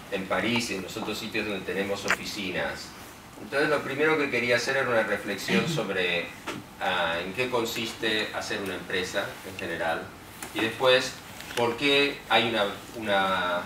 en París y en los otros sitios donde tenemos oficinas. Entonces lo primero que quería hacer era una reflexión sobre en qué consiste hacer una empresa en general, y después por qué hay una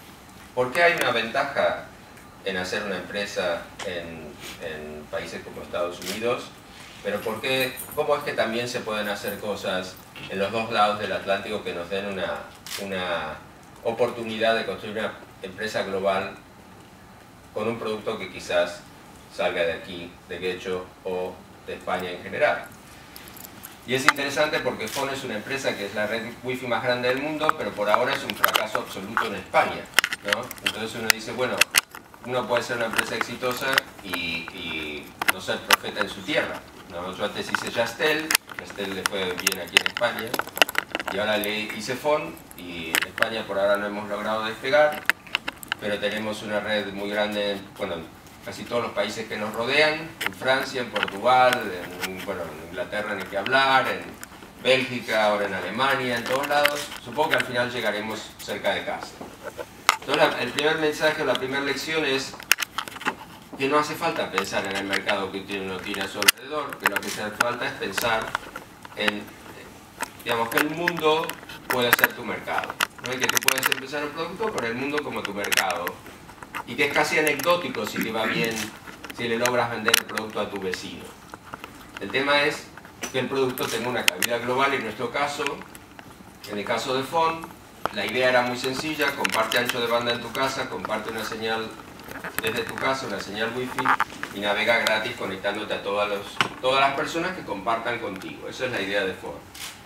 ventaja en hacer una empresa en países como Estados Unidos, pero cómo es que también se pueden hacer cosas en los dos lados del Atlántico que nos den una oportunidad de construir una empresa global con un producto que quizás salga de aquí, de Getxo o de España en general. Y es interesante porque FON es una empresa que es la red wifi más grande del mundo, pero por ahora es un fracaso absoluto en España, ¿no? Entonces uno dice, bueno, uno puede ser una empresa exitosa y no ser profeta en su tierra, ¿no? Yo antes hice Yastel le fue bien aquí en España, y ahora le hice FON, y en España por ahora no hemos logrado despegar, pero tenemos una red muy grande, bueno, en casi todos los países que nos rodean, en Francia, en Portugal, en Inglaterra ni que hablar, en Bélgica, ahora en Alemania, en todos lados. Supongo que al final llegaremos cerca de casa. Entonces el primer mensaje, la primera lección es que no hace falta pensar en el mercado que uno tiene a su alrededor, que lo que hace falta es pensar en, digamos, que el mundo puede ser tu mercado, ¿no? Y que tú puedes empezar un producto con el mundo como tu mercado, y que es casi anecdótico si te va bien, si le logras vender el producto a tu vecino. El tema es que el producto tenga una cabida global, y en nuestro caso, en el caso de FON, la idea era muy sencilla: comparte ancho de banda en tu casa, comparte una señal desde tu casa, una señal wifi, y navega gratis conectándote a todas las personas que compartan contigo. Esa es la idea de FON.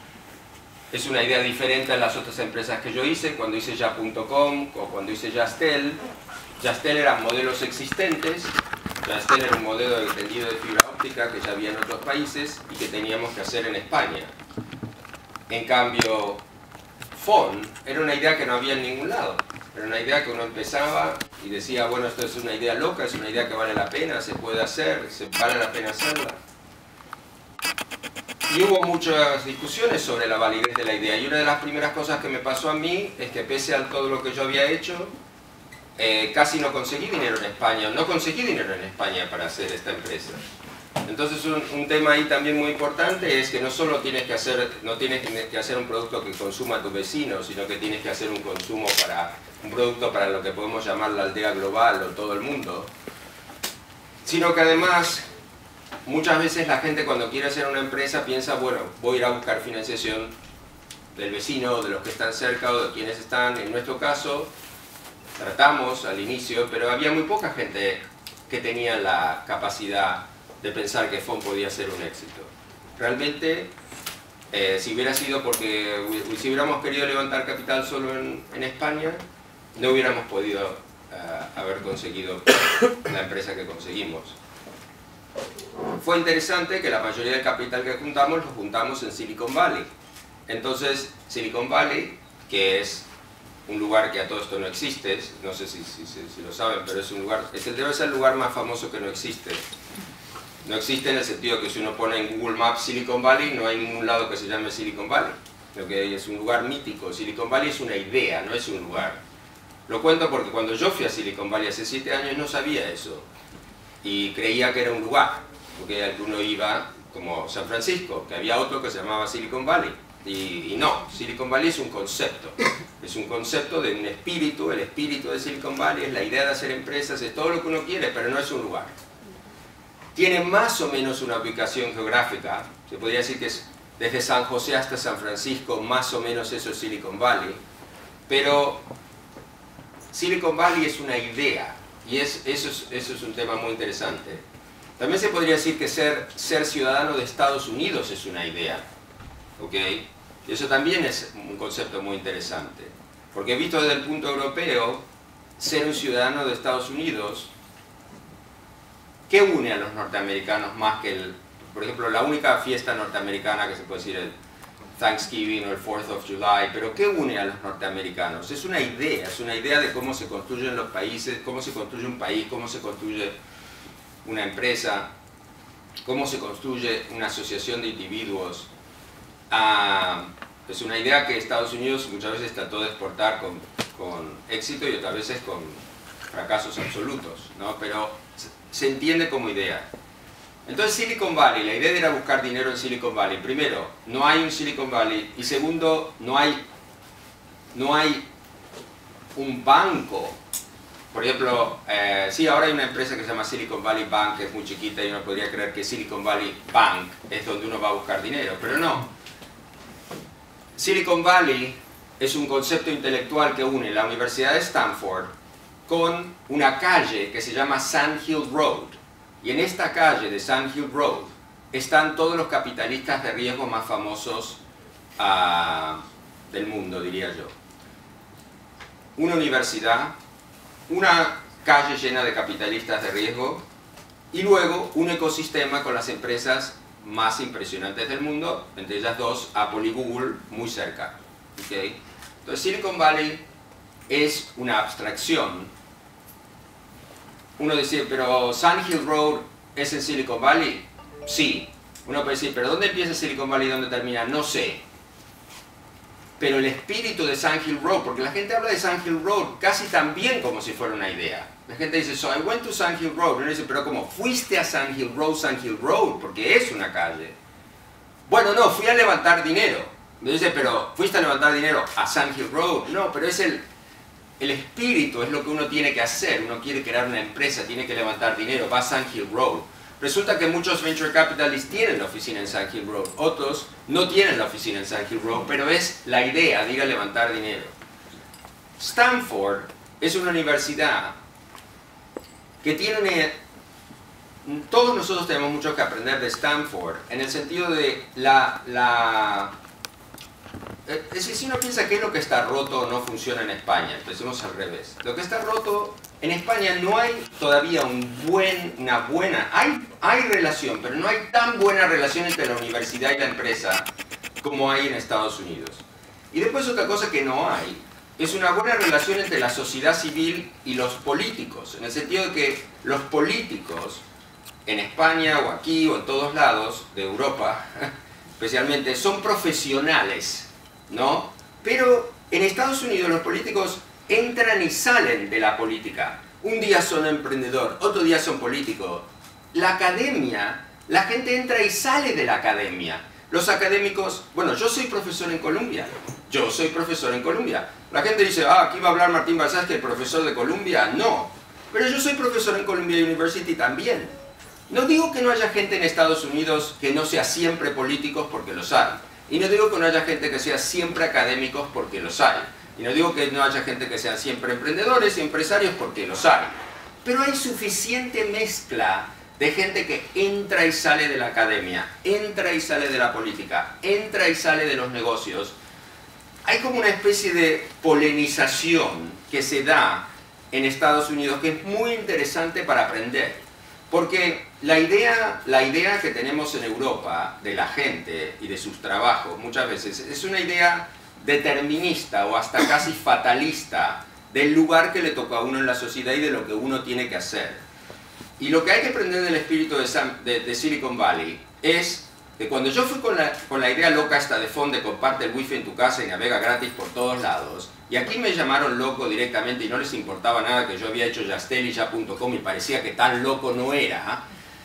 Es una idea diferente a las otras empresas que yo hice, cuando hice ya.com o cuando hice Yastel. Yastel eran modelos existentes, Yastel era un modelo de tendido de fibra óptica que ya había en otros países y que teníamos que hacer en España. En cambio, FON era una idea que no había en ningún lado. Era una idea que uno empezaba y decía, bueno, esto es una idea loca, es una idea que vale la pena, se puede hacer, vale la pena hacerla. Y hubo muchas discusiones sobre la validez de la idea, y una de las primeras cosas que me pasó a mí es que pese a todo lo que yo había hecho, casi no conseguí dinero en España, para hacer esta empresa. Entonces un tema ahí también muy importante es que no solo tienes que hacer un producto que consuma tu vecino, sino que tienes que hacer un producto para lo que podemos llamar la aldea global o todo el mundo, sino que además muchas veces la gente cuando quiere hacer una empresa piensa, bueno, voy a ir a buscar financiación del vecino, de los que están cerca o de quienes están. En nuestro caso tratamos al inicio, pero había muy poca gente que tenía la capacidad de pensar que FON podía ser un éxito. Realmente, si hubiera sido porque si hubiéramos querido levantar capital solo en España, no hubiéramos podido haber conseguido la empresa que conseguimos. Fue interesante que la mayoría del capital que juntamos lo juntamos en Silicon Valley. Entonces, Silicon Valley, que es un lugar que a todo esto no existe, no sé si lo saben, pero es un lugar, debe ser el lugar más famoso que no existe. No existe en el sentido que si uno pone en Google Maps Silicon Valley, no hay ningún lado que se llame Silicon Valley. Lo que es un lugar mítico. Silicon Valley es una idea, no es un lugar. Lo cuento porque cuando yo fui a Silicon Valley hace 7 años no sabía eso. Y creía que era un lugar, porque uno iba como San Francisco, que había otro que se llamaba Silicon Valley. Y no, Silicon Valley es un concepto de un espíritu. El espíritu de Silicon Valley es la idea de hacer empresas, es todo lo que uno quiere, pero no es un lugar. Tiene más o menos una ubicación geográfica, se podría decir que es desde San José hasta San Francisco, más o menos eso es Silicon Valley, pero Silicon Valley es una idea, y eso es un tema muy interesante. También se podría decir que ser ciudadano de Estados Unidos es una idea, ¿ok? Y eso también es un concepto muy interesante, porque visto desde el punto europeo, ser un ciudadano de Estados Unidos, ¿qué une a los norteamericanos más que por ejemplo, la única fiesta norteamericana que se puede decir el Thanksgiving o el 4th of July, pero ¿qué une a los norteamericanos? Es una idea de cómo se construyen los países, cómo se construye un país, cómo se construye una empresa, cómo se construye una asociación de individuos. Es una idea que Estados Unidos muchas veces trató de exportar con éxito y otras veces fracasos absolutos, ¿no? Pero se entiende como idea. Entonces Silicon Valley, la idea era buscar dinero en Silicon Valley. Primero, no hay un Silicon Valley, y segundo, no hay un banco. Por ejemplo, sí, ahora hay una empresa que se llama Silicon Valley Bank, que es muy chiquita y uno podría creer que Silicon Valley Bank es donde uno va a buscar dinero, pero no. Silicon Valley es un concepto intelectual que une la Universidad de Stanford con una calle que se llama Sand Hill Road. Y en esta calle de Sand Hill Road están todos los capitalistas de riesgo más famosos del mundo, diría yo. Una universidad, una calle llena de capitalistas de riesgo y luego un ecosistema con las empresas más impresionantes del mundo, entre ellas dos, Apple y Google, muy cerca. ¿Okay? Entonces Silicon Valley es una abstracción. Uno dice, pero Sand Hill Road es en Silicon Valley. Sí. Uno puede decir, pero ¿dónde empieza Silicon Valley y dónde termina? No sé. Pero el espíritu de Sand Hill Road, porque la gente habla de Sand Hill Road casi tan bien como si fuera una idea. La gente dice, so I went to Sand Hill Road. Y uno dice, pero ¿cómo? ¿Fuiste a Sand Hill Road? Porque es una calle. Bueno, no, fui a levantar dinero. Me dice, pero ¿fuiste a levantar dinero a Sand Hill Road? No, pero es el espíritu, es lo que uno tiene que hacer. Uno quiere crear una empresa, tiene que levantar dinero, va a Sand Hill Road. Resulta que muchos venture capitalists tienen la oficina en Sand Hill Road, otros no tienen la oficina en Sand Hill Road, pero es la idea de ir a levantar dinero. Stanford es una universidad que tiene todos nosotros tenemos mucho que aprender de Stanford, en el sentido de es decir, si uno piensa qué es lo que está roto o no funciona en España, empecemos al revés. Lo que está roto en España no hay todavía hay relación, pero no hay tan buena relación entre la universidad y la empresa como hay en Estados Unidos. Y después otra cosa que no hay es una buena relación entre la sociedad civil y los políticos, en el sentido de que los políticos en España o aquí o en todos lados de Europa especialmente son profesionales, ¿no? Pero en Estados Unidos los políticos entran y salen de la política. Un día son emprendedor, otro día son políticos. La academia, la gente entra y sale de la academia. Los académicos, bueno, yo soy profesor en Columbia. La gente dice, aquí va a hablar Martín Balsasque, el profesor de Columbia. No, pero yo soy profesor en Columbia University también. No digo que no haya gente en Estados Unidos que no sea siempre políticos, porque los hay. Y no digo que no haya gente que sea siempre académicos, porque los hay. Y no digo que no haya gente que sea siempre emprendedores y empresarios, porque los hay. Pero hay suficiente mezcla de gente que entra y sale de la academia, entra y sale de la política, entra y sale de los negocios. Hay como una especie de polinización que se da en Estados Unidos que es muy interesante para aprender. Porque la idea que tenemos en Europa de la gente y de sus trabajos muchas veces es una idea determinista o hasta casi fatalista del lugar que le tocó a uno en la sociedad y de lo que uno tiene que hacer. Y lo que hay que aprender del espíritu de Silicon Valley es que cuando yo fui con la idea loca esta de Fonde, comparte el wifi en tu casa y navega gratis por todos lados, y aquí me llamaron loco directamente y no les importaba nada que yo había hecho Yastel y ya.com y parecía que tan loco no era,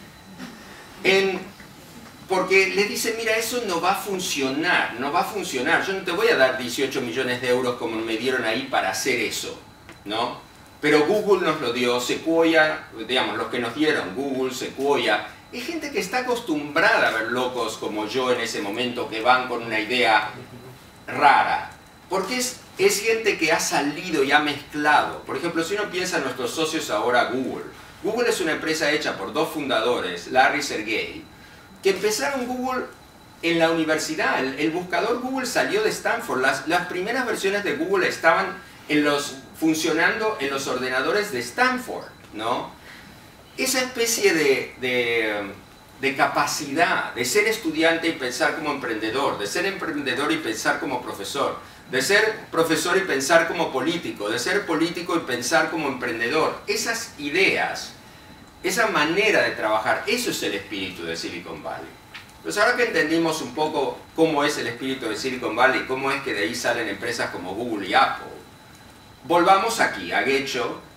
porque le dicen, mira, eso no va a funcionar, yo no te voy a dar 18 millones de euros como me dieron ahí para hacer eso, ¿no? Pero Google nos lo dio, Sequoia, digamos, los que nos dieron, Google, Sequoia, es gente que está acostumbrada a ver locos como yo en ese momento que van con una idea rara, porque es gente que ha salido y ha mezclado. Por ejemplo, si uno piensa en nuestros socios ahora, Google es una empresa hecha por dos fundadores, Larry y Sergey, que empezaron Google en la universidad. El buscador Google salió de Stanford. Las primeras versiones de Google estaban funcionando en los ordenadores de Stanford, ¿no? Esa especie de capacidad de ser estudiante y pensar como emprendedor, de ser emprendedor y pensar como profesor, de ser profesor y pensar como político, de ser político y pensar como emprendedor, esas ideas, esa manera de trabajar, eso es el espíritu de Silicon Valley. Pues ahora que entendimos un poco cómo es el espíritu de Silicon Valley, cómo es que de ahí salen empresas como Google y Apple, volvamos aquí, a Getxo,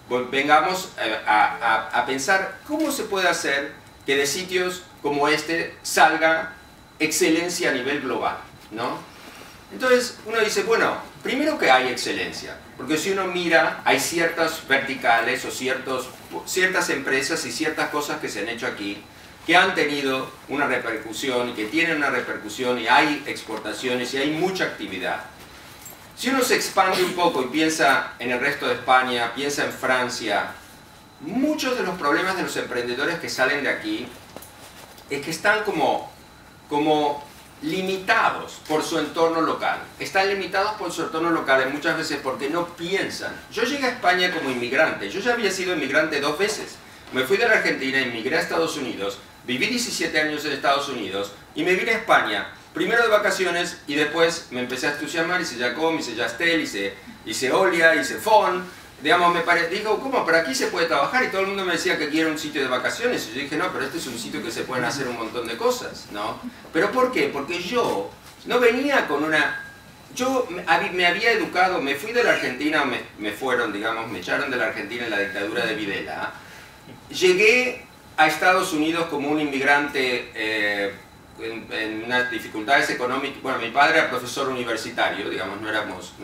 vengamos a pensar cómo se puede hacer que de sitios como este salga excelencia a nivel global, ¿no? Entonces uno dice, bueno, primero que hay excelencia, porque si uno mira, hay ciertas verticales o ciertas empresas y ciertas cosas que se han hecho aquí que han tenido una repercusión y que tienen una repercusión y hay exportaciones y hay mucha actividad. Si uno se expande un poco y piensa en el resto de España, piensa en Francia, muchos de los problemas de los emprendedores que salen de aquí es que están como limitados por su entorno local. Están limitados por su entorno local muchas veces porque no piensan. Yo llegué a España como inmigrante, yo ya había sido inmigrante 2 veces. Me fui de la Argentina, emigré a Estados Unidos, viví 17 años en Estados Unidos y me vine a España. Primero de vacaciones y después me empecé a entusiasmar, hice Jacom, hice Yastel, hice Olia, hice Fon. Digamos, dijo, ¿cómo? Pero aquí se puede trabajar y todo el mundo me decía que aquí era un sitio de vacaciones. Y yo dije, no, pero este es un sitio que se pueden hacer un montón de cosas, ¿no? ¿Pero por qué? Porque yo no venía con una... Yo me había educado, me fui de la Argentina, me fueron, digamos, me echaron de la Argentina en la dictadura de Videla. Llegué a Estados Unidos como un inmigrante... en unas dificultades económicas. Bueno, mi padre era profesor universitario, digamos, no era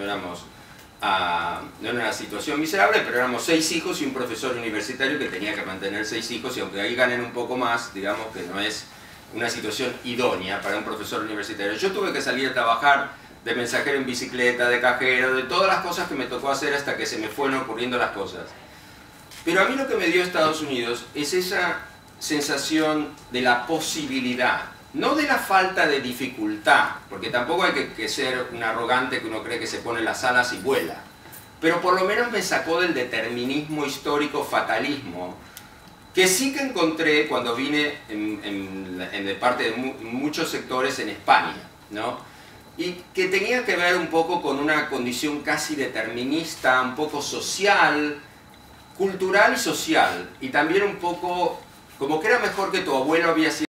una situación miserable, pero éramos 6 hijos y un profesor universitario que tenía que mantener 6 hijos, y aunque ahí ganen un poco más, digamos que no es una situación idónea para un profesor universitario. Yo tuve que salir a trabajar de mensajero en bicicleta, de cajero, de todas las cosas que me tocó hacer hasta que se me fueron ocurriendo las cosas. Pero a mí lo que me dio Estados Unidos es esa sensación de la posibilidad, no de la falta de dificultad, porque tampoco hay que ser un arrogante que uno cree que se pone las alas y vuela, pero por lo menos me sacó del determinismo histórico, fatalismo, que sí que encontré cuando vine de parte de muchos sectores en España, ¿no? Y que tenía que ver un poco con una condición casi determinista, un poco social, cultural y social, y también un poco como que era mejor que tu abuelo había sido